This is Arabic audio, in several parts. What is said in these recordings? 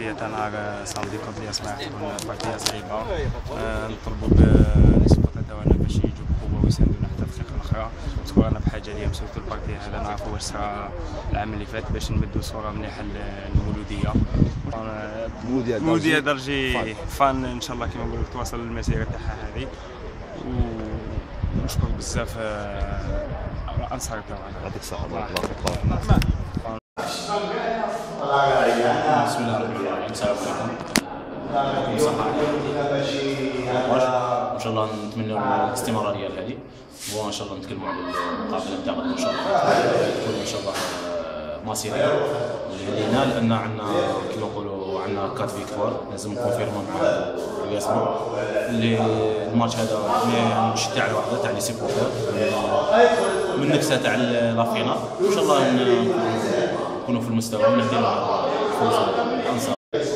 البارتيه تاع نهار صامدي قبل اسمع تكون بارتيه صعيبه. نطلبوا بنسبه تداولنا باش يجوا بقوه ويساندونا حتى في الفرق الاخرى، باسكو رانا بحاجه ليهم سورتو البارتيه هذا نعرفوا واش صرا العام اللي فات باش نمدوا صوره مليحه للمولوديه. المولوديه درجي فان ان شاء الله كما نقولوا تواصل المسيره تاعها هذه، ونشكر بزاف انصار تاعنا. يعطيك الصحه. الله بسم الله الرحمن الرحيم. السلام عليكم. صحة ان شاء الله نتمنى الاستمراريه لهذه، وان شاء الله نتكلموا على المقابله نتاع غدا ان شاء الله تكون ان شاء الله مصيريه لينا، لان عندنا كما نقولوا عندنا 4 فيكتوار لازم نكونفيرمو مع وياسمع اللي الماتش هذا مش تاع الوحده تاع لي سيبورتور من نفسها تاع لافينال، وان شاء الله نكونوا في المستوى ونهديو فوز الانصار.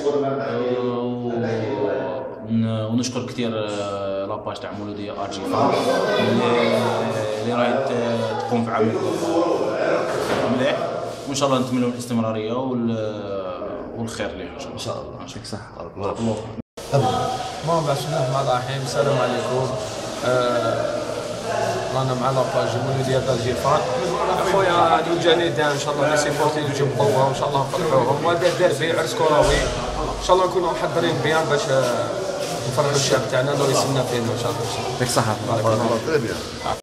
ونشكر كثير لاباج تاع مولوديه ارجي فان اللي راهي تقوم في عمل مليح، وان شاء الله نتمنوا الاستمراريه والخير ليه ان شاء الله. يعطيك الصحه. بسم الله الرحمن الرحيم. السلام عليكم. رانا مع لاباج مولوديه ارجي فان. اخويا هادو الجنيدان ان شاء الله لي سيبورتي يجيو بقوه وان شاء الله نفرحوهم، وهذا الديربي عرس كروي ان شاء الله نكونوا محضرين بيان باش نفرحوا الشعب تاعنا اللي يسمنا فينا ان شاء الله. يعطيك الصحه.